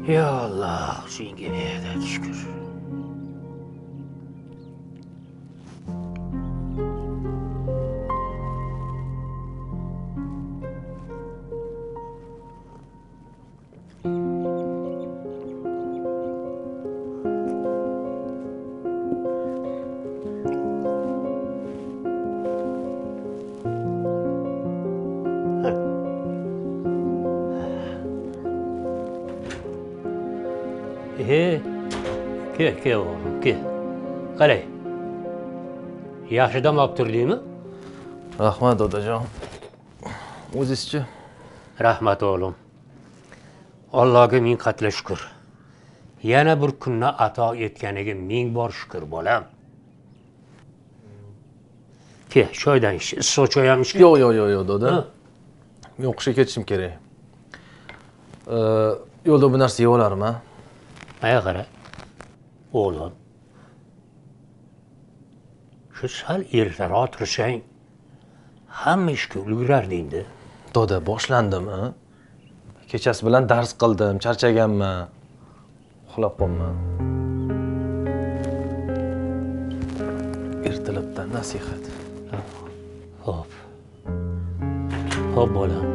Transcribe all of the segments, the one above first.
Ya Allah, senga niyat shukr. Ke oğlum, ke. Qalay. Yaxshi dam olib turdingmi? Rahmat otajon. O'zingizchi? Rahmat o'g'lim. Allohga ming qatla shukr. Yana bir kunni ato etganiga ming bor shukr bolam. Ke, choydan ich. Issiq choy ham ichgin. Yo'q, doda. Men o'qishga ketishim kerak. Yo'lda bu narsa yeb olarim, ha? Aya qara. O'g'lim. Shu sal ertaroq tursang, hamma ishga ulgurarding-da. Doda, boshlandimi? Kechasi bilan dars qildim, charchaganman. Uxlab qolman. Ertalabdan nasihat. Xo'p. Xo'p bolam.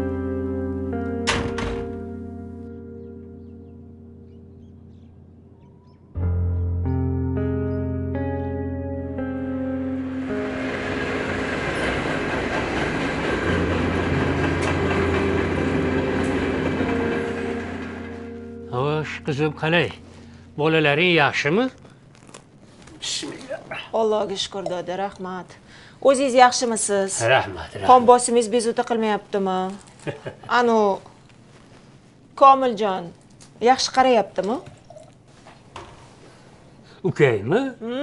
Qizim, qalay? Bolalaring yaxshimi? Bismillah. Allohga shukr doda, rahmat. O'zingiz yaxshimisiz? Rahmat. Qon bosimingiz bezovta qilmayaptimi? Anu Komiljon yaxshi qarayaptimi? Ukangmi?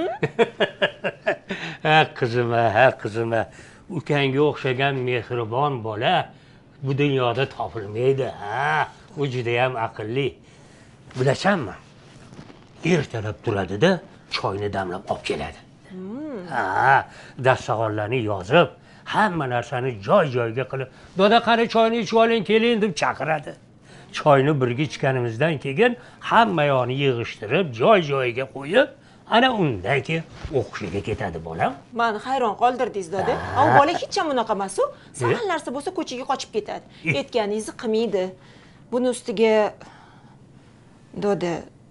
Ha qizim. Ukangga o'xshagan mehribon bola bu dunyoda topilmaydi, ha. U juda ham aqlli. Bilasanmi? Ertalab turadi-da, choyni damlab olib keladi. Ha, dasturxonlarni yozib, hamma narsani joy-joyiga qilib, "Doda, qani choyni ichib oling, keling" deb chaqiradi. Choyni birga ichganimizdan keyin hamma yoqni yig'ishtirib, joy-joyiga qo'yib, ana undan keyin o'qishga ketadi bolam. Meni hayron qoldirdingiz doda. U bola hech ham bunaqa emas-ku. Sal narsa bo'lsa ko'chaga qochib ketadi. Aytganingizni qilmaydi. Buni ustiga doda,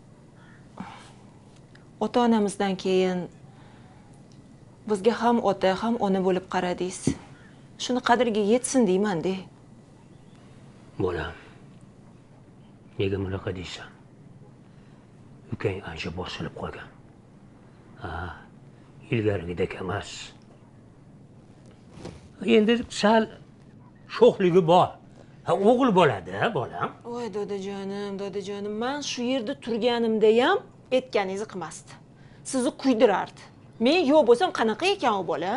ota-onamizdan keyin bizga ham ota, ham ona bo'lib qaradingiz. Shuni qadriga yetsin deyman-da. Bolam, nega bunaqa deysan? Ukang ancha bosilib qolgan. Ha, ilgarigidek emas. Endi sal sho'xligi bor. Ha, o'g'il bo'ladi, bolam. Voy dodajonim, men shu yerda turganimda ham aytganingizni qilmasdi. Sizni kuydirardi. Men yo'q bo'lsam qanaqa ekan u bola?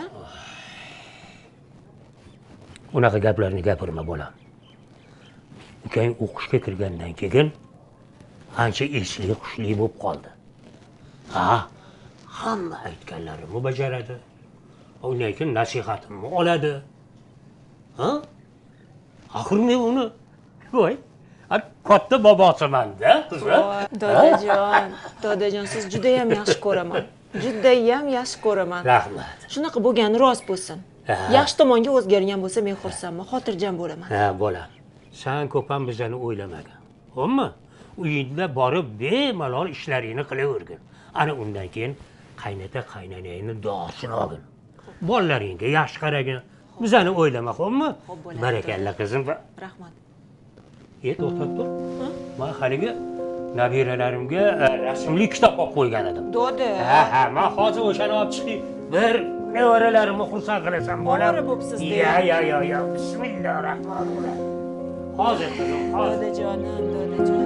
Unaqa gaplarni gapirma bolam. Ukang o'qishga kirgandan keyin ancha esli hushli bo'lib qoldi. Ha, hamma aytganlarimni bajaradi. Undan keyin nasihatimni oladi. Ha? Axir men uni voy, katta bobosiman-da, qizim. Dodajon, siz juda ham yaxshi ko'raman. Judayam yaxshi ko'raman. Rahmat. Shunaqa bo'lgani rost bo'lsin. Yaxshi tomonga o'zgargan bo'lsa men xursandman, xotirjam bo'laman. Ha, bolam. Sen ko'p ham bizani o'ylamagan. Xo'pmi? Uyingda borib bemalol ishlaringni qilavergin. Ana undan keyin qaynota-qaynonangni duosini olgin. Bolalaringga yaxshi qaragin. Bizani o'ylama, xo'pmi? Barakalla qizim. Rahmat. To'xtab tur. Men haligi nabiralarimga rasmli kitob olib qo'ygan edim. Doda. Ha, men hozir o'shani olib chiqib, bir nevaralarimni xursand qilasan, bolam. Ovora bo'psiz-da. Ya. Bismillahirrohmanirrohim. Hozir qizim, hozir. Dodajonim.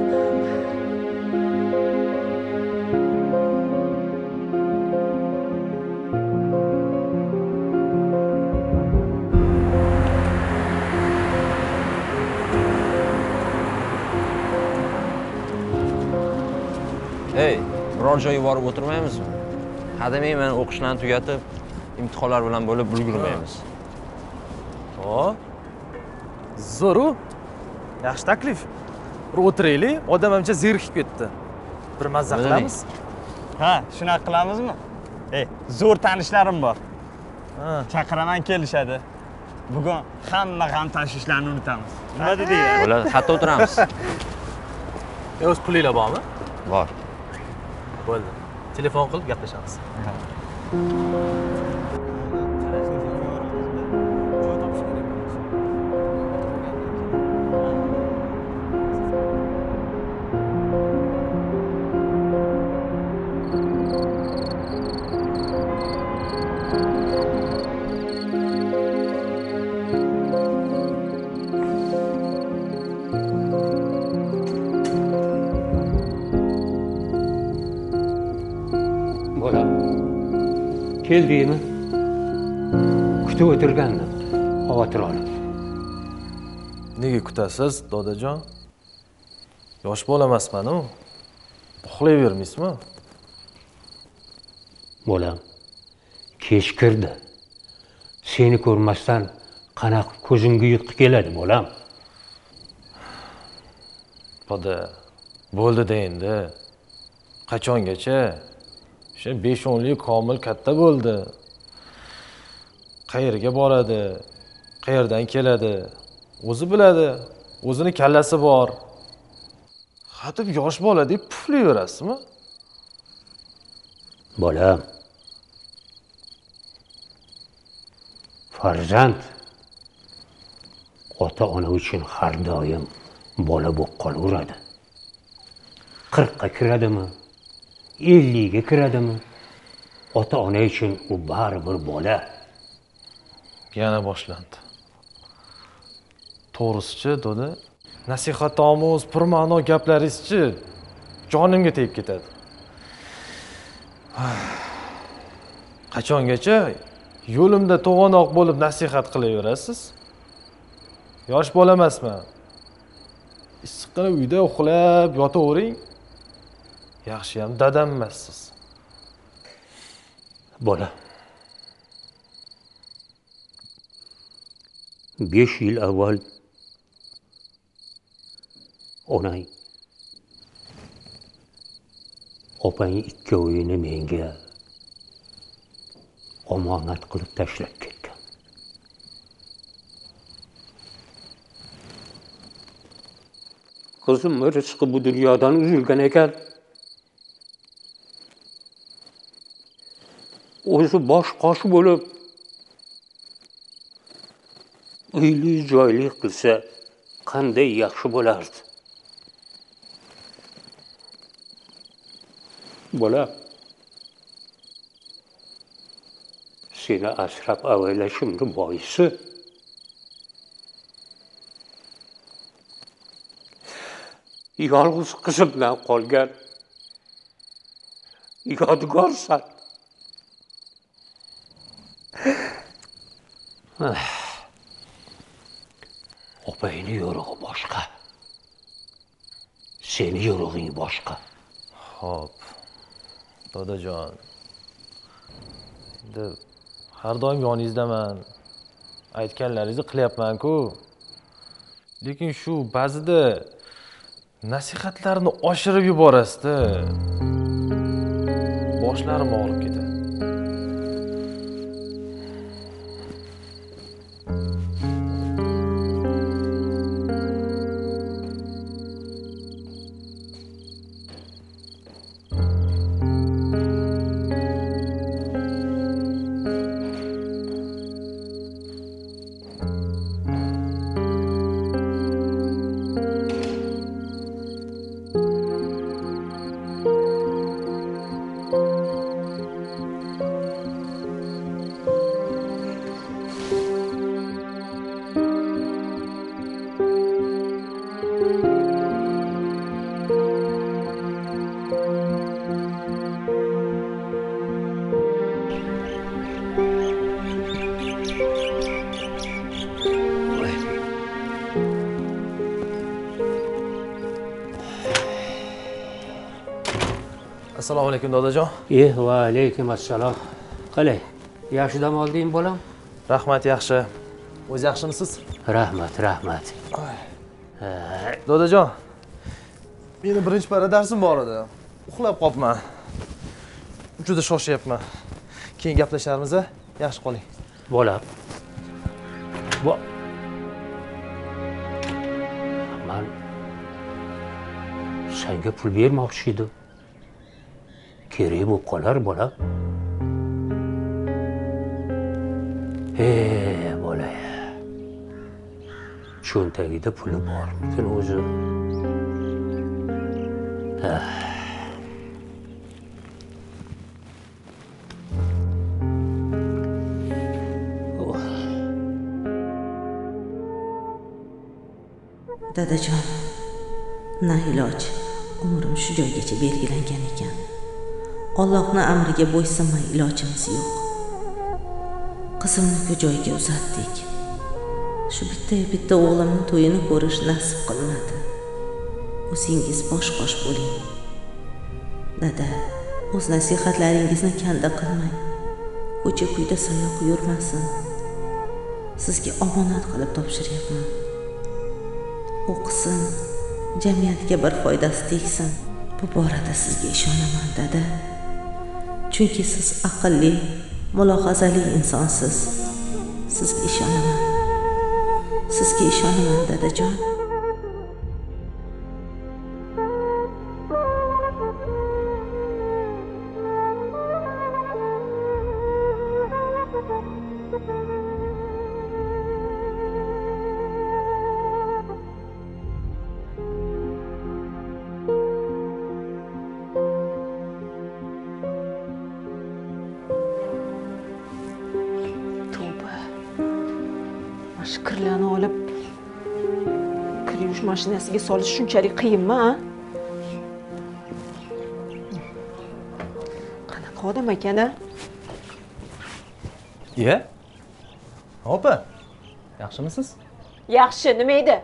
Hey, biror joyga borib o'tirmaymizmi? Hademay men o'qishlarni tugatib, imtihonlar bilan bo'lib ulgurmaymiz. Zo'ru. Yaxshi taklif. bir o'tiraylik, odam ancha zerikib ketdi. Bir mazza qilamiz. Ha, shunaqa qilamizmi? Zo'r tanishlarim bor. Ha. Chaqiraman kelishadi. Bugun hamma g'am tashvishlarni unutamiz. Nima dedinglar? Bo'ladi, xatda o'tiramiz. O'z pulinglar bormi? Bor. Bo'ldi. Telefon qilib gaplashamiz. Bolam, keldingmi? Kutib o'tirgandim, xavotir olib. Nega kutasiz, dodajon? Yosh bola emasman-ku. Uxlayvermaysizmi? Bolam, kech kirdi. Seni ko'rmasdan qanaqa ko'zimga uyqu keladi, bolam? Doda, bo'ldi-da endi. Qachongacha? O'sha 5-10lik komil katta bo'ldi. Qayerga boradi? Qayerdan keladi? O'zi biladi. O'zini kallasi bor. Hatib yosh bola deb puflayverasizmi? Bolam, farzand ota-ona uchun har doim bola bo'lib qolaveradi. 40 ga kiradimi? 50 ga kiradimi? Ota-ona uchun u baribir bola. Yana boshlandi. To'g'risi-chi, doda, nasihatomuz, purma'no gaplaringiz-chi jonimga tegib ketadi. Qachongacha yo'limda to'g'anoq bo'lib nasihat qilaverasiz? Yosh bola emasman. Issiqqina uyda uxlab yotavering. Yaxshi ham dadam emassiz. Bola. 5 yil avval onang opang ikkovini menga omonat qilib tashlab ketgan. Qizim rizqi bu dunyodan uzilgan ekan. O'zi bosh qosh bo'lib uyli joyli qilsa qanday yaxshi bo'lardi. Bola, seni asrab avaylashimni boisi yolg'iz qizimdan qolgan yodgorsan. Opangni yo'rig'i boshqa. Seni yo'rig'ing boshqa. Xo'p. Dodajon. Endi har doim yoningizdaman. Aytganlaringizni qilyapman-ku. Lekin shu ba'zida nasihatlarni oshirib yuborasiz-da. Boshlarim og'rib ketadi. Assalomu alaykum dodajon. Va alaykum assalom. Qalay? Yaxshi dam olding bolam? Rahmat, yaxshi. O'z yaxshimisiz? Rahmat. Dodajon, Meni birinchi para darsim bor edi. Uxlab qolibman. Juda shoshyapman. Keyin gaplasharmiz, a? Yaxshi qoling. Bola. Man senga pul bermoqchi edim. Kerak bo'lib qolar, bola. Bola. Cho'ntagida puli bormikin o'zi? Dadajon, na iloj, umrim shu joygacha belgilangan ekan. Allohning amriga bo'ysunmay ilojimiz yo'q. Qizimni joyiga uzatdik. Shu bitta o'g'limning to'yini ko'rish nasib qilmadi. O'zingiz bosh-qosh bo'ling. Dada, o'z nasihatlaringizni kanda qilmang. Ko'cha-kuyda sayoq yurmasin. Sizga omonat qilib topshiryapman. O'qisin, jamiyatga bir foydasi tegsin. Bu borada sizga ishonaman, dada. Chunki siz aqlli, mulohazali insonsiz. Sizga ishonaman. Sizga ishonaman, dadajon. Kirlarni olib kir yuvish mashinasiga solish shunchalik qiyinmi, a? Qanaqa odam ekan-a? Iya? Opa, yaxshimisiz? Yaxshi, nima edi?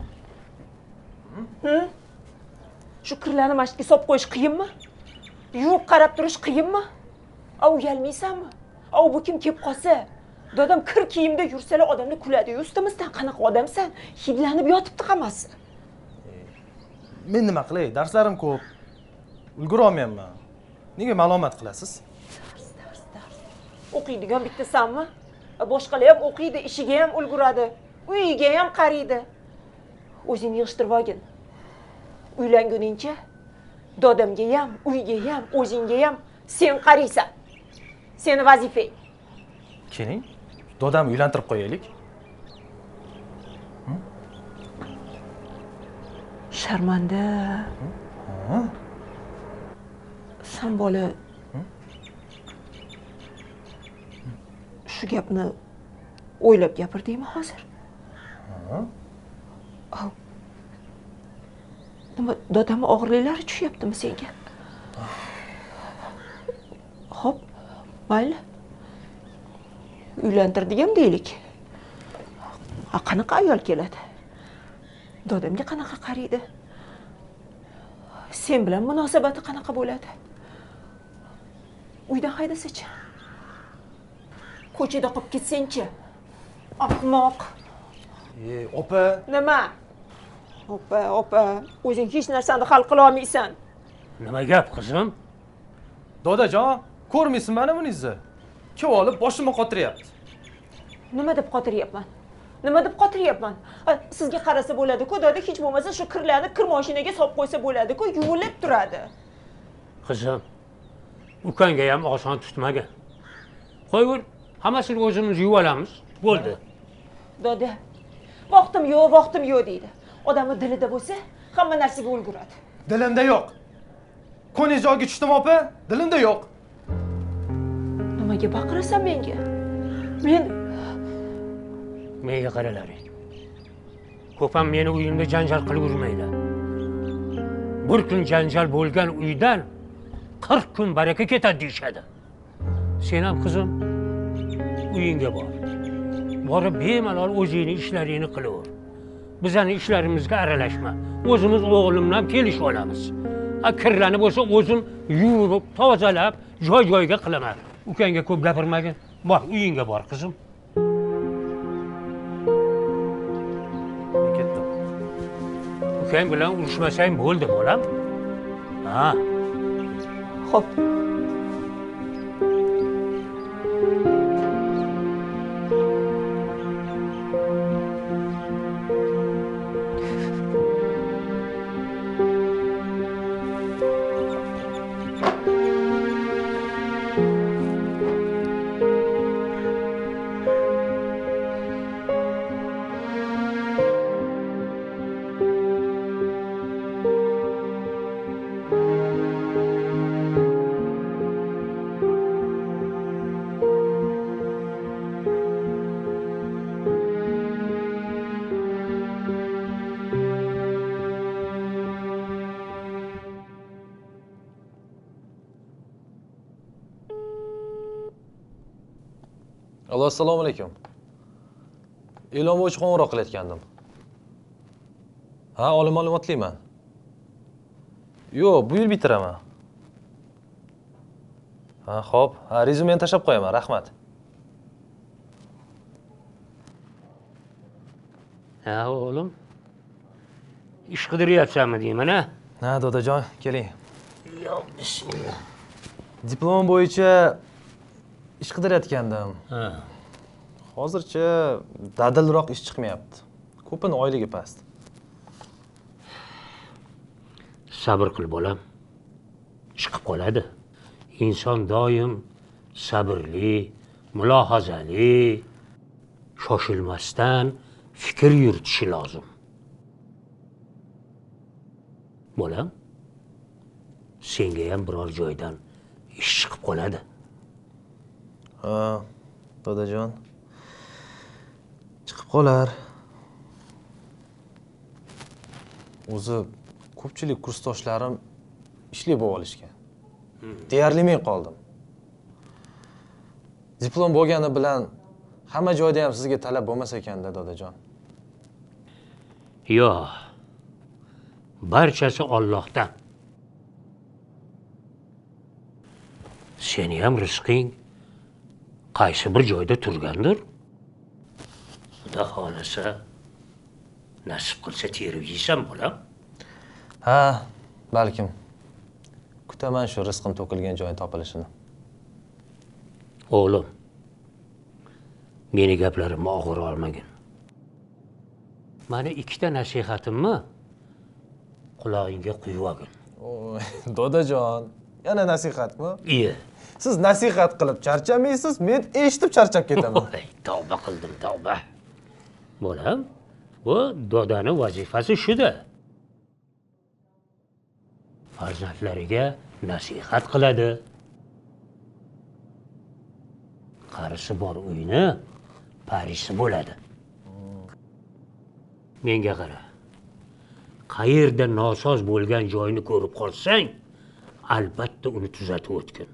Shu kirlarni mashinaga solib qo'yish qiyinmi? Yuvib qarab turish qiyinmi? Uyalmaysanmi? Bu kim kelib qolsa? Dadam kir kiyimda yursalar odamni kuladi-yu, ustimizdan qanaqa odamsan? Hidlanib yotibdi hammasi. Men nima qilay? Darslarim ko'p. Ulgura olmayapman. Nega malomat qilasiz? Dars. O'qiydigan bittasanmi? Boshqalar ham o'qiydi, ishiga ham ulguradi, uyiga ham qaraydi. O'zingni yig'ishtirib olgin. Uylanguningcha dadamga ham, uyga ham, o'zingga ham sen qaraysan. Seni vazifang. Keling, dadam uylantirib qo'yaylik. Sharmanda. Sen bola shu gapni o'ylab gapirdingmi hozir? Nima, dadamni og'irliklari tushyaptimi senga? Xo'p, mayli. Uylantirdik ham deylik. Qanaqa ayol keladi? Dadamga qanaqa qaraydi? Sen bilan munosabati qanaqa bo'ladi? Uydan haydasa-chi? Ko'chada qolib ketsen-chi? Ahmoq. Opa. Nima? Opa, o'zing hech narsani hal qila olmaysan. Nima gap, qizim? Dadajon, ko'rmaysanmi buningizni? Kim olib boshimni qotiryapti. Nima deb qotiryapman? Sizga qarasa bo'ladi-ku, dada, hech bo'lmasa shu kirlarni kir mashinaga solib qo'ysa bo'ladi-ku, yuvilib turadi. Qizim, ukangga ham oson tutmagan. Qo'ygur, hammasini o'zimiz yuvib olamiz. Bo'ldi. Dada, vaqtim yo'q deydi. Odamni dilida bo'lsa, hamma narsaga ulguradi. Dilimda yo'q. Ko'ningiz joyiga tushdimi, opa? Dilimda yo'q. Nimaga baqirasan menga? Menga qaralaring. Ko'pam meni uyimda janjal qilib yurmaydi. Bir kun janjal bo'lgan uydan 40 kun baraka ketadi deyshadi. Sen ham qizim uyingga bor. Borib bemalol o'zingning ishlaringni qilaver. Bizning ishlarimizga aralashma. O'zimiz o'g'limdan kelishib olamiz. Kirlarni bo'lsa o'zim yuvib, tozalab, joy-joyiga qilaman. Ukangga ko'p gapirmagin. Bor, uyingga bor, qizim. ukang bilan urushmasang bo'ldi bolam. Ha. Xo'p. Allo, assalomu alaykum. E'lon bo'yicha qo'ng'iroq qilayotgandim. Ha, oliy ma'lumotliman. Yo'q, bu yil bitiraman. Ha, xo'p. Ha, rezumeni tashab qo'yaman, rahmat. Ha, o'g'lim. Ish qidiryapsanmi deyman, ha? Ha, dodajon, keling. Yo, bismillah. Diplom bo'yicha ish qidirayotgandim. Ha. Hozircha dadilroq ish chiqmayapti. Ko'pini oyligi past. Sabr qil bolam. Chiqib qoladi. Inson doim sabrli, mulohazali, shoshilmasdan fikr yuritishi lozim. Bolam, senga ham biror joydan ish chiqib qoladi. Ha, dodajon. Chiqib qolar. O'zi ko'pchilik kursdoshlarim ishli bo'lib olishgan. Deyarli men qoldim. Diplom bo'lgani bilan hamma joyda ham sizga talab bo'lmas ekanda, dodajon. Yo'q. Barchasi Allohdan. Seni ham rizqing qaysi bir joyda turgandir. Xudo xolasa nasib qilsa terib yeysan bolam. Ha, balkim. Kutaman shu rizqim to'kilgan joy topilishini. O'g'lim, meni gaplarimni og'ir olmagin. Mani ikkita nasihatimni qulog'ingga quyib olgin. Oy, dodajon, yana nasihatmi? Iye. Siz nasihat qilib charchamaysiz, men eshitib charchab ketaman. Oy, tavba qildim, tavba. Bolam, bu dodani vazifasi shuda. Farzandlariga nasihat qiladi. Qarisi bor uyni parisi bo'ladi. Menga qara. Qayerda nosoz bo'lgan joyni ko'rib qolsang, albatta uni tuzatib o'tgin.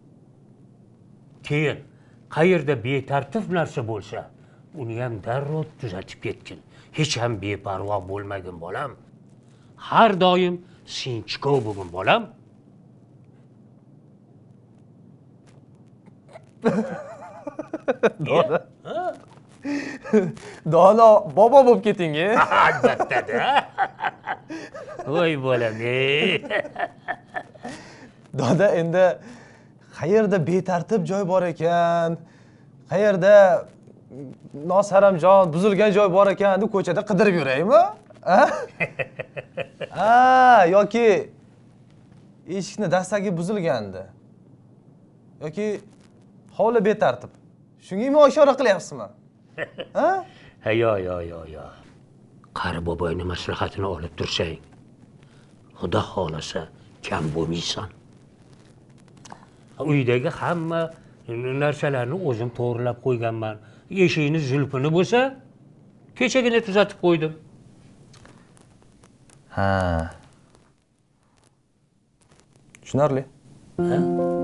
Keyin qayerda betartib narsa bo'lsa, uni ham darrov tuzatib ketgin. Hech ham beparvo bo'lmagin bolam. Har doim sinchkov bo'lgin bolam. Dono bobo bo'lib keting, Albatta-da. Voy bolam, Doda, endi qayerda betartib joy bor ekan, qayerda nosaramjon, buzilgan joy bor ekan deb ko'chada qidirib yuraymi? Ha, yoki eshikni dastagi buzilgandi. Yoki hovli betartib. Shunga ishora qilyapsizmi? Ha? Yo. Qari boboyning maslahatini olib tursang, Xudo xolasa kam bo'lmaysan. Uydagi hamma narsalarni o'zim to'g'rilab qo'yganman. Eshikni zulfini bo'lsa, kechagina tuzatib qo'ydim. Ha. Tushunarli. Ha?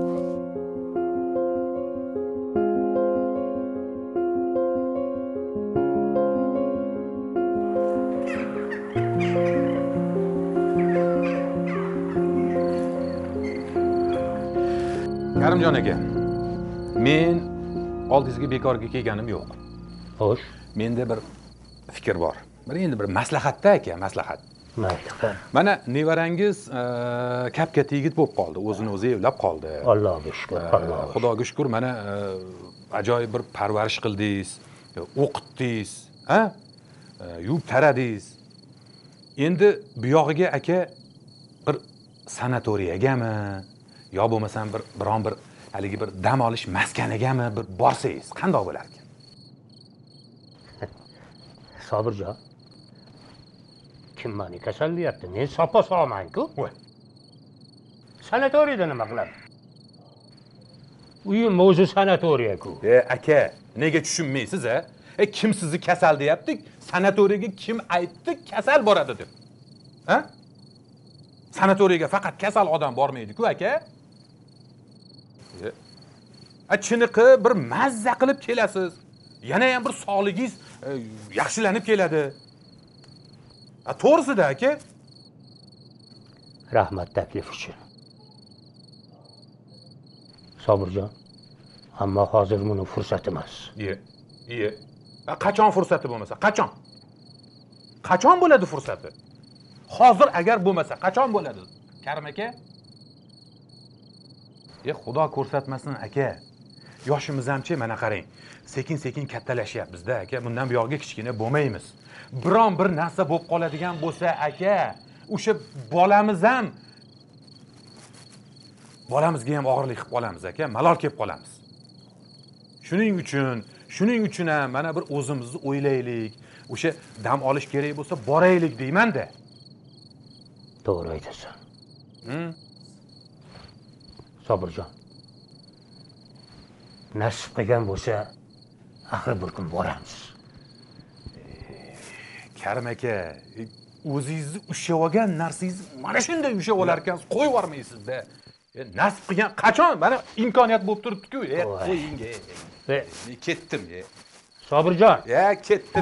Karimjon aka, men oldingizga bekorga kelganim yo'q. Xo'sh. Menda bir fikr bor. Endi bir maslahatda aka, maslahat. mayli qani. Mana nevarangiz kap-katta yigit bo'lib qoldi, o'zini o'zi evlab qoldi. Allohga shukr, Allohga. Xudoga shukr, mana ajoyib bir parvarish qildingiz, o'qitdingiz, ha? Yuvib taradingiz. Endi bu yog'iga aka bir sanatoriyagami yo bo'lmasam biron bir haligi bir dam olish maskanigami bir borsangiz qanday bo'lar ekan? Sobirjon. Kim meni kasallayapti? Men sopa solman-ku. Voy. Sanatoriyada nima qilaman? Uyim o'zi sanatoriya-ku. Aka, nega tushunmaysiz a? Kim sizni kasal deyapti? Sanatoriyaga kim aytdi kasal boradi deb? Ha? Sanatoriyaga faqat kasal odam bormaydi-ku aka. Chiniqi bir mazza qilib kelasiz. Yana ham bir sog'ligingiz yaxshilanib keladi. To'g'risida aka. Rahmat taklif uchun. Sobirjon, ammo hozir buni fursati emas. Iye. Qachon fursati bo'lmasa? Qachon? Qachon bo'ladi fursati? Hozir agar bo'lmasa, qachon bo'ladi? Karim aka? Xudo ko'rsatmasin aka. Yoshimiz hamchi mana qarang. Sekin-sekin kattalashyapmiz-da aka. Bundan buyog'iga kichkina bo'lmaymiz. Biron bir narsa bo'lib qoladigan bo'lsa aka, o'sha bolamizga ham og'irlik qilib qolamiz aka, malol kelib qolamiz. Shuning uchun ham mana bir o'zimizni o'ylaylik. O'sha dam olish kerak bo'lsa boraylik deyman-da. To'g'ri aytasan. Sobirjon. Nasib qilgan bo'lsa, axir bir kun boramiz. Karim aka, o'zingizni ushlab olgan narsangizni mana shunday ushlab olar ekansiz, qo'yib yubormaysiz-da. Nasib qilgan qachon? Mana imkoniyat bo'lib turibdi-ku. Qo'ying. Ketdim. Sobirjon. Ketdim.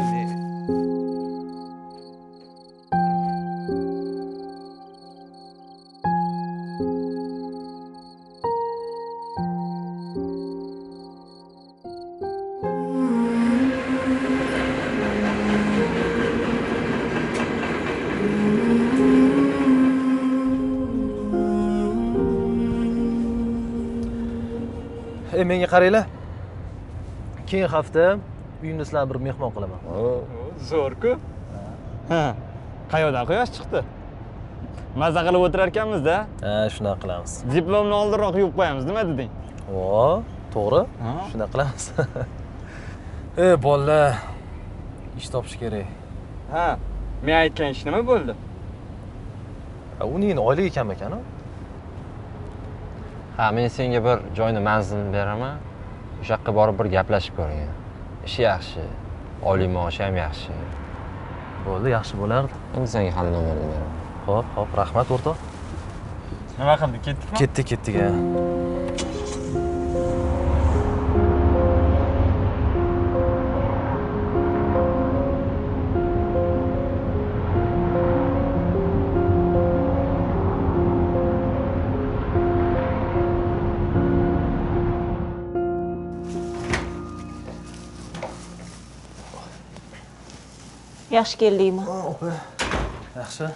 Menga qaranglar. Keyingi hafta uyimda sizlarni bir mehmon qilaman. Zo'r-ku. Ha. Qayoqdan quyosh chiqdi? Mazza qilib o'tirar ekanmiz-da. Shunaqa qilamiz. Diplomni oldinroq yuvib qo'yamiz, nima deding? To'g'ri. Shunaqa qilamiz. Bolalar, ish topish kerak. Ha. Men aytgan ish nima bo'ldi? Uning oylik ekan-ekan-a? Ha, men senga bir joyni manzilini beraman. O'sha yoqqa borib bir gaplashib ko'ring. Ishi yaxshi, oylik maoshi ham yaxshi. Bo'ldi, yaxshi bo'lardi. Endi senga hali nomerini beraman. Xo'p, rahmat o'rtoq. Nima qildik? Ketdikmi? Ketdik. Yaxshi keldingmi? Opa. Yaxshi.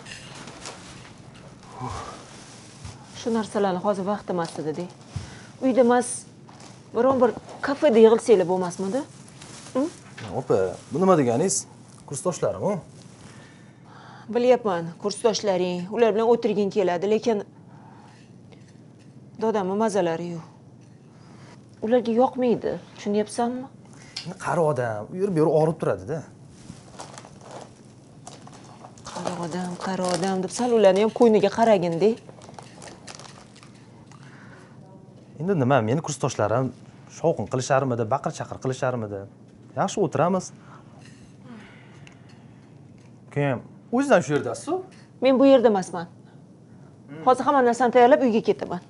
Shu narsalarni hozir vaqt emas edi. Uyda emas, biron bir kafeda yig'ilsanglar bo'lmasmidi? Opa, bu nima deganingiz? Kursdoshlarim-ku. Bilyapman, kursdoshlaring, ular bilan o'tirging keladi, lekin dodamning mazalari yo'q. Ularga yoqmaydi, tushunyapsanmi? Qari odam, u yer bu yer og'rib turadi-da. Qari odam deb sal ularni ham qo'yniga qaragin-de. Endi nima, meni kursdoshlarim shovqin qilisharmidi, baqir-chaqir qilisharmidi? Yaxshi o'tiramiz. Keyin o'zingizdan shu yerdasiz-ku? Men bu yerda emasman. Hozir hamma narsani tayyorlab uyga ketaman.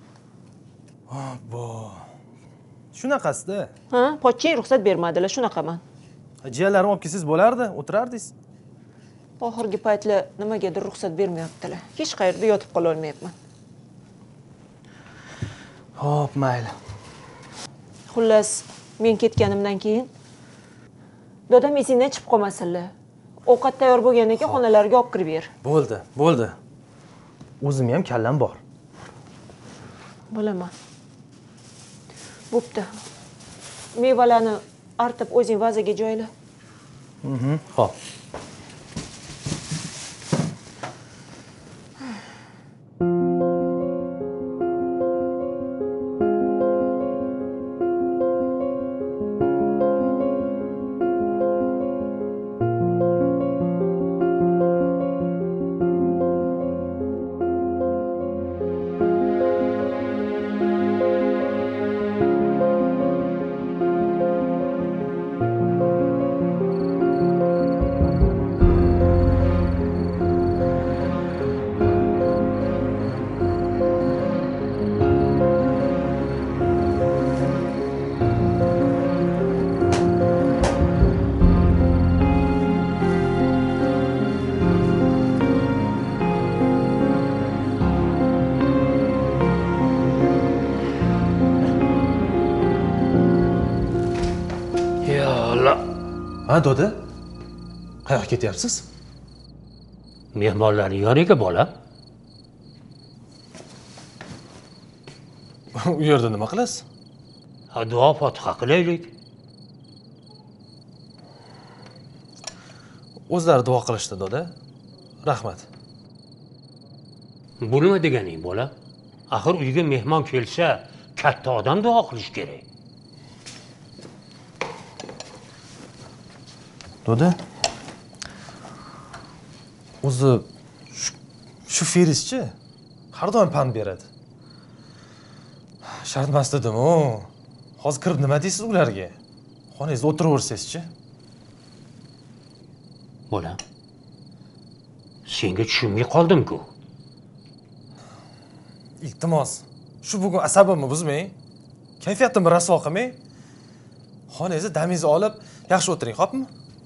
Bo. Shunaqasi-da. Ha, pochchang ruxsat bermadilar, shunaqaman. Jiyanlarim olib kelsangiz bo'lardi, o'tirardingiz. Oxirgi paytlar nimagadir ruxsat bermayaptilar. Hech qayerda yotib qola olmayapman. Xo'p, mayli. Xullas, men ketganimdan keyin dodam esingdan chiqib qolmasinlar. Ovqat tayyor bo'lgandan keyin xonalarga olib kirib ber. Bo'ldi. O'zim ham kallam bor. Bilaman. Bo'pti. Mevalarni artib o'zing vazaga joyla. Xo'p. Ha, doda? Qayoqqa ketyapsiz? Mehmonlarning yoniga bolam. U yerda nima qilasiz? Ha, duo fotiha qilaylik. O'zlari duo qilishdi, doda. Rahmat. Bu nima deganing bolam? Axir uyga mehmon kelsa, katta odam duo qilish kerak. Doda, o'zi shu Ferischi har doim pand beradi. Shart emas dedim-u. Hozir kirib nima deysiz ularga? Xonangizda o'tiraversangizchi. Bolam, senga tushunmay qoldim-ku. Iltimos, shu bugun asabimni buzmang. Kayfiyatimni rasvo qilmang. Xonangizda damingizni olib, yaxshi o'tiring, xo'pmi?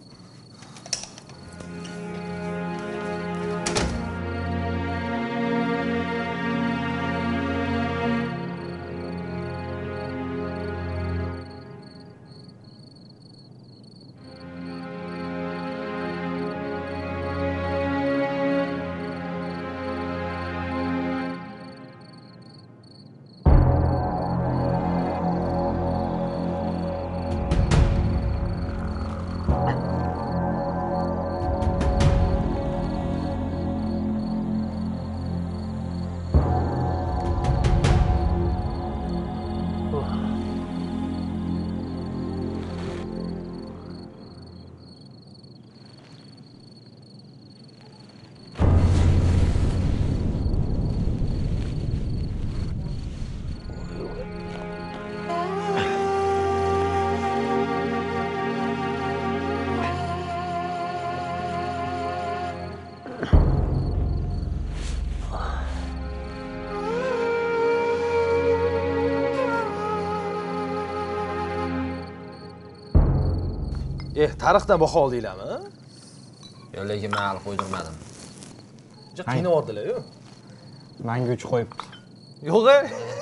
Tarixdan baho oldinglarmi? Yo'q, lekin men hali qo'ydirmadim. Juda qiynayaptilar-ku. Menga 3 qo'yibdi. Yo'q-a.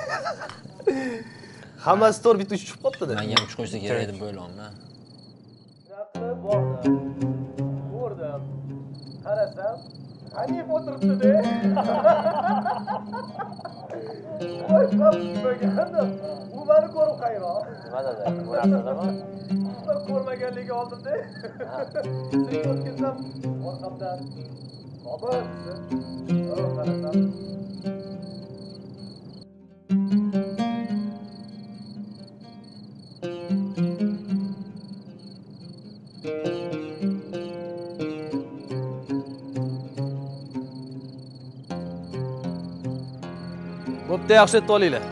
Hammasi to'g'ri bitta 3 tushib qolibdi-da. Menga ham 3 qo'ysa kerak deb o'ylayapman. Naqli bordim. Ko'rdim. Qarasam, Hanif o'tiribdi-da. Voy, bo'lgandim. U meni ko'rib hayron. Nima dedi? Ko'rasizmi? Ko'rmaganligi oldimda. Sen o'tkazsam, orqamdan. Bobur, qarasam. Bo'pti, yaxshi etib olinglar.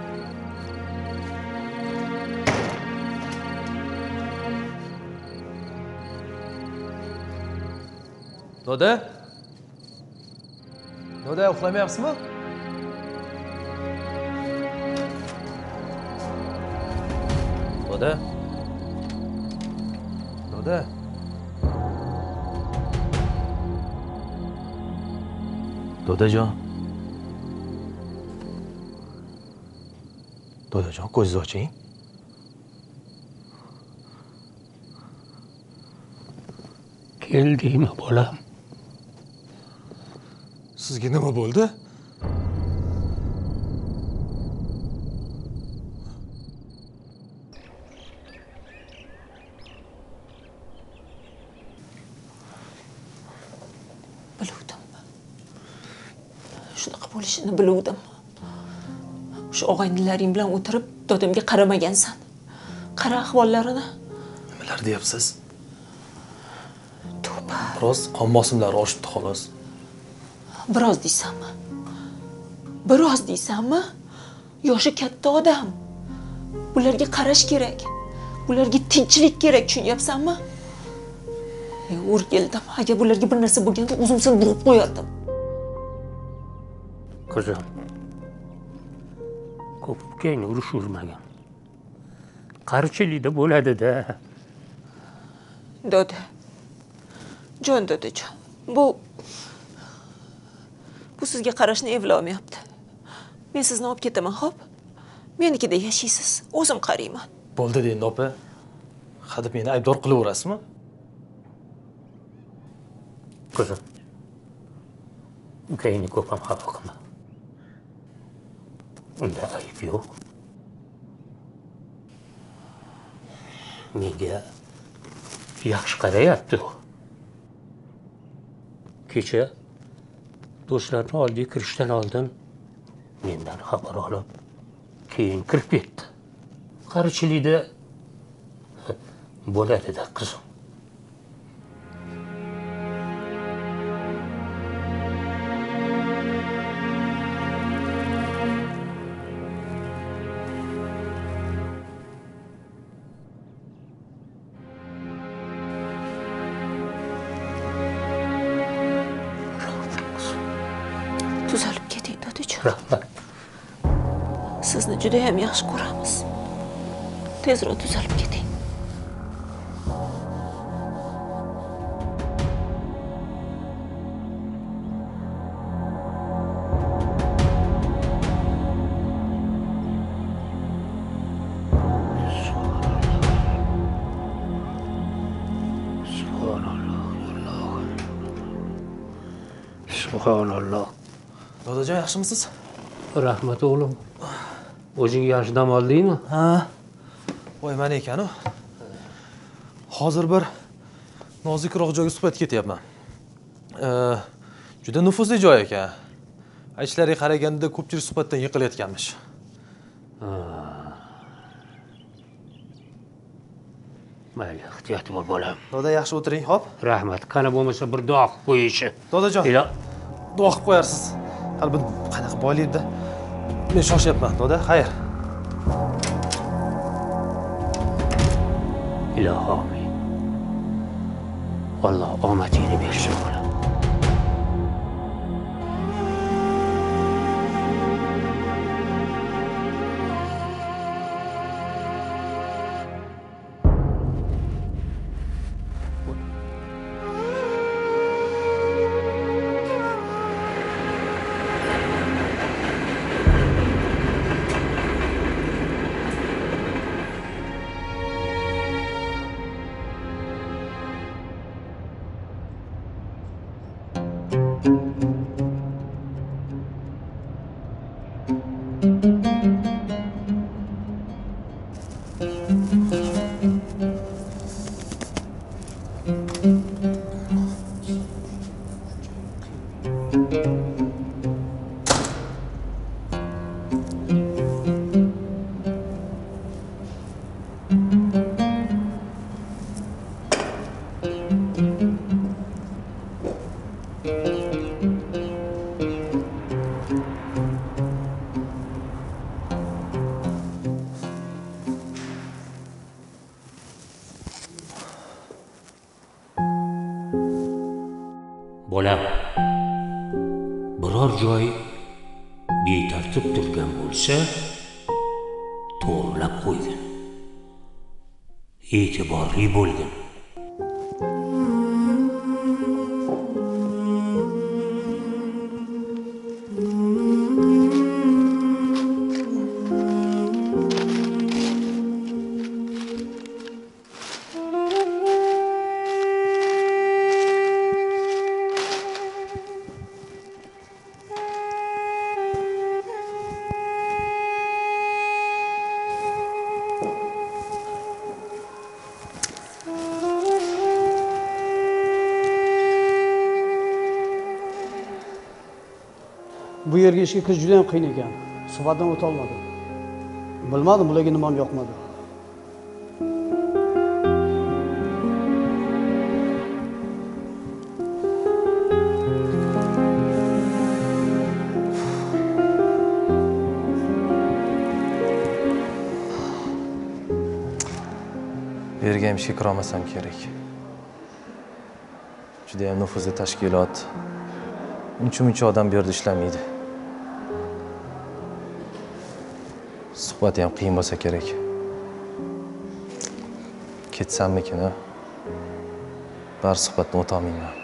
Doda? Doda, uxlamayapsizmi? Doda? Doda? Dodajon. Dodajon, ko'zingizni oching. keldingmi bolam? Sizga nima bo'ldi? Biluvdim. Shunaqa bo'lishini biluvdim. O'sha og'aynilaring bilan o'tirib, dodamga qaramagansan. Qara ahvollarini. Nimalar deyapsiz? Tavba. Biroz qon bosimlari oshibdi xolos. Biroz deysanmi? Biroz deysanmi? Yoshi katta odam. Bularga qarash kerak. Bularga tinchlik kerak, tushunyapsanmi? O'rgildim. Agar bularga bir narsa bo'lganda o'zim seni urib qo'yardim. Qizim. Ko'p keyin urush urmagan. Qarichilikda bo'ladi-da. Doda. Jon dodajon. Bu sizga qarashni evlamayapti. Men sizni olib ketaman, xo'p? Menikida yashaysiz. O'zim qarayman. Bo'ldi endi opa. Hadeb meni aybdor qilaverasizmi? Qizim. Ukangni ko'p ham xafa qilma. Unda ayb yo'q. Menga yaxshi qarayapti u. Kecha do'stlarni oldiga kirishdan oldin mendan xabar olib, keyin kirib ketdi. Qarichilikda bo'ladi-da qizim. Tuzalib keting, dodajon. Rahmat. Sizni juda ham yaxshi ko'ramiz. Tezroq tuzalib keting. Subhanalloh. Dodajon, yaxshimisiz? Rahmat o'g'lim. O'zing yaxshi dam oldingmi? Ha. Voy, mana ekan-ku. Hozir bir nozikroq joyga suhbat ketyapman. Juda nufuzli joy ekan. Aytishlariga qaraganda ko'pchilik suhbatdan yiqilayotganmish. Mayli, ehtiyot bo'l bolam. Doda, yaxshi o'tiring, xo'p? Rahmat. Qani bo'lmasa bir duo qilib qo'yishi. Dodajon, duo qilib qo'yarsiz. Qalbim qanaqa boylikda. Men shoshyapman, doda. Xayr. Ilohim. Alloh omadingni bersin bolam. Bolam, biror joy betartib turgan bo'lsa, to'g'rilab qo'ygin. E'tiborli bo'lgin. yerga ishga kirish juda ham qiyin ekan. Suhbatdan o'ta olmadim. Bilmadim, bularga nimam yoqmadi. Bu yerga ham ishga kira olmasam kerak. Juda ham nufuzli tashkilot. Uncha odam bu yerda ishlamaydi. Suhbat ham qiyin bo'lsa kerak. Ketsammikin, ha? Bar suhbatni o'ta olmayman.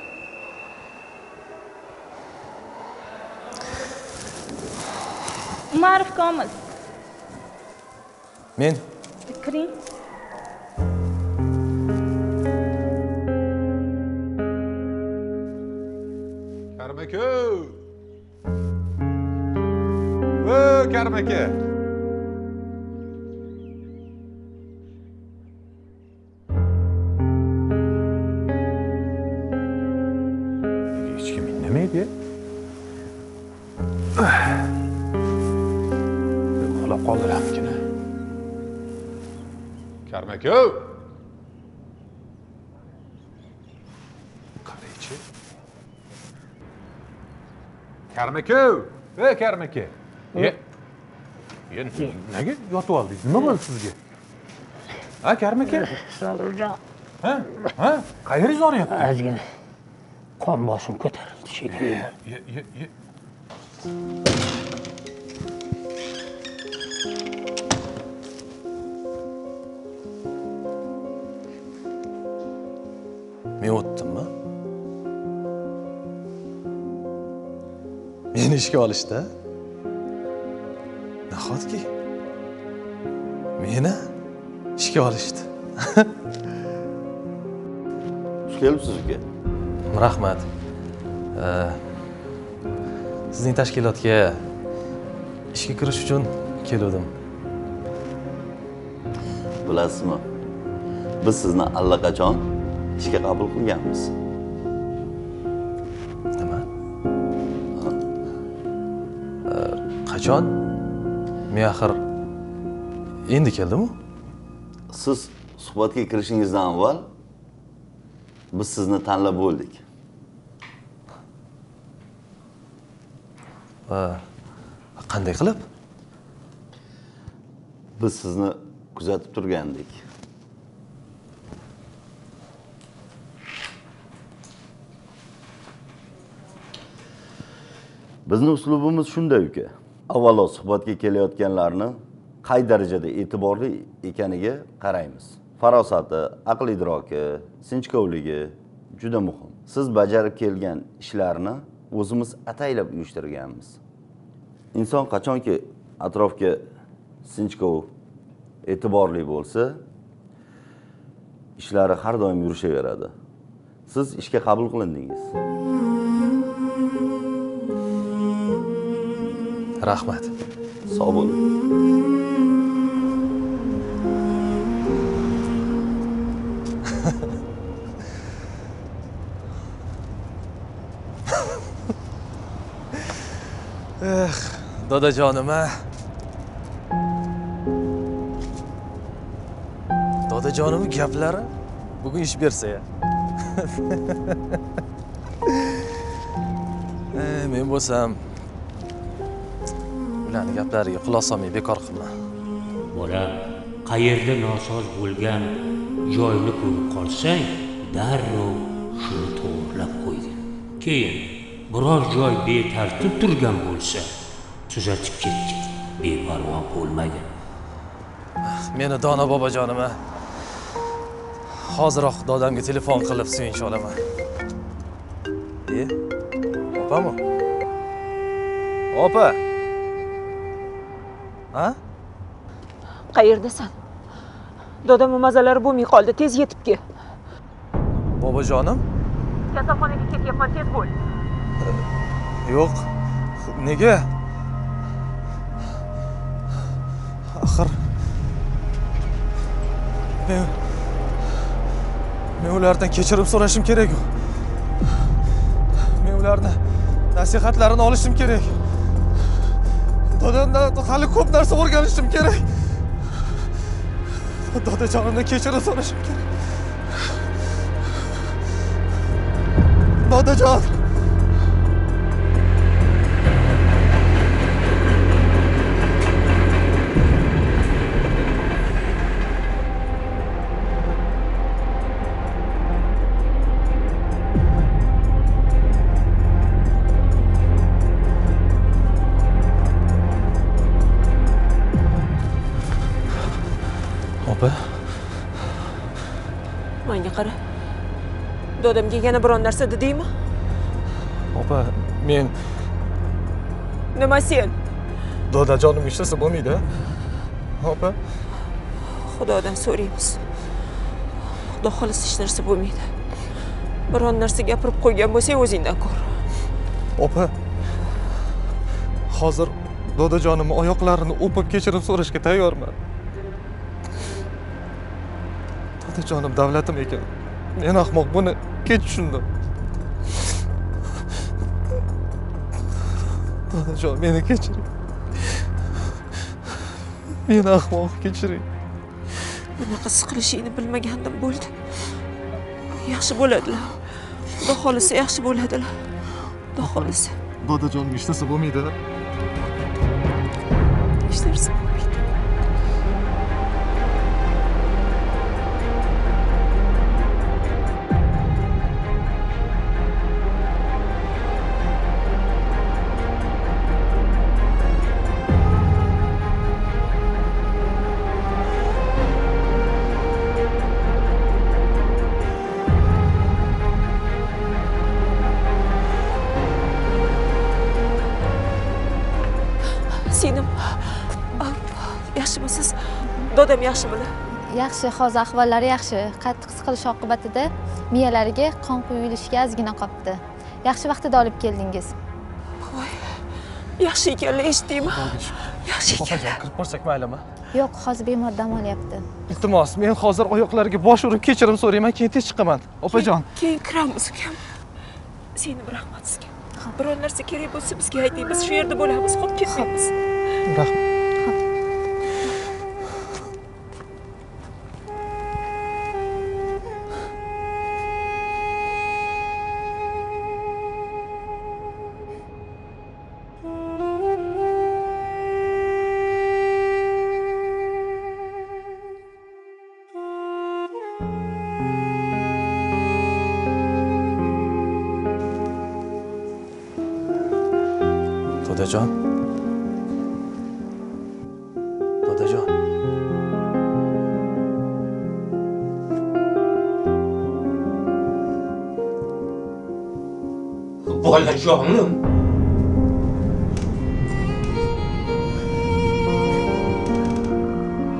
Umarov Komil. Men Kiring. Karim aka! Karim aka! Hech kim indamaydi. Uxlab qoldilarmikin? Karim aka! Qaraychi. Karim aka! Karim aka! Nega yotib oldingiz? Nima bo'ldi sizga? Ha, Karim aka? Salurjon. Ha? Qayeringiz og'riyapti? Ozgina qon bosim ko'tarildi shekilli. men o'tdimmi? Meni ishga olishdi. Nahotki meni ishga olishdi. Xush kelibsiz uka. Rahmat. Sizning tashkilotga ishga kirish uchun keldim. Bilasizmi? Biz sizni allaqachon ishga qabul qilganmiz. Nima? Qachon? Men axir endi keldim-ku. Siz suhbatga kirishingizdan avval biz sizni tanlab bo'ldik. Qanday qilib? Biz sizni kuzatib turgandik. Bizning uslubimiz shunday uka. Avvalo suhbatga kelayotganlarni qay darajada e'tiborli ekaniga qaraymiz. Farosati, aql idroki, sinchkovligi juda muhim. Siz bajarib kelgan ishlarni o'zimiz ataylab uyushtirganmiz. Inson qachonki atrofga sinchkov, e'tiborli bo'lsa, ishlari har doim yurishaveradi. Siz ishga qabul qilindingiz. Rahmat. Sog' bo'ling. Dodajonim-a. Dodajonim gaplari bugun ish bersa-ya. Men bo'lsam ularning gaplariga quloq solmay bekor qilman. Bola, qayerda nosoz bo'lgan joyni ko'rib qolsang, darrov shuni to'g'rilab qo'yding. Keyin biror joy betartib turgan bo'lsa, tuzatib ketgin. Beparvo bo'lmagin. Meni Dono bobojonim-a. Hoziroq dodamga telefon qilib suyunch olaman. Opami? Opa. Ha? Qayerdasan? Dodam mazalari bo'lmay qoldi, tez yetib kel. Bobojonim? Kasalxonaga ketyapman, tez bo'l. Yo'q. Nega? Axir men ulardan kechirim so'rashim kerak. Men ularni nasihatlarini olishim kerak. Dodamdan hali ko'p narsa o'rganishim kerak. Dodajonimdan kechirim so'rashim kerak. Dodajon. Opa. Menga qara. Dodamga yana biron narsa dedingmi? Opa, men Nima sen? dodajonim ishlasa bo'lmaydi. Opa. Xudodan so'raymiz. Xudo xohlasa hech narsa bo'lmaydi. Biron narsa gapirib qo'ygan bo'lsang o'zingdan ko'r. Opa. Hozir dodajonimning oyoqlarini o'pib kechirim so'rashga tayyorman. Dodajonim davlatim ekan. Men ahmoq buni kech tushundim. Dodajon, meni kechiring. Meni ahmoq kechiring. Bunaqa siqilishingni bilmagandim bo'ldi. Yaxshi bo'ladilar. Xudo xohlasa yaxshi bo'ladilar. Xudo xohlasa. Dodajonim ishlasa bo'lmaydi. Hech narsa bo'lmaydi. Senim yaxshimisiz? Dodam yaxshimi? Yaxshi, hozir ahvollari yaxshi. Qattiq siqilish oqibatida miyalariga qon quyilishiga ozgina qolibdi. Yaxshi vaqtida olib keldingiz. Voy. Yaxshi ekanlar, eshitdingmi? Yaxshi ekanlar. Kirib borsak maylimi? Yo'q, hozir bemor dam olyapti. Iltimos, men hozir oyoqlariga bosh urib kechirim so'rayman, keyin tez chiqaman. Opajon. Keyin kiramiz ukam. Seni rahmat sizga. Biror narsa kerak bo'lsa bizga ayting, biz shu yerda bo'lamiz, qolib ketmaymiz. Rahmat. Dodajon. Dodajon. Bolajonim.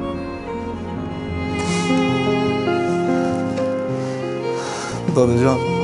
Dodajon.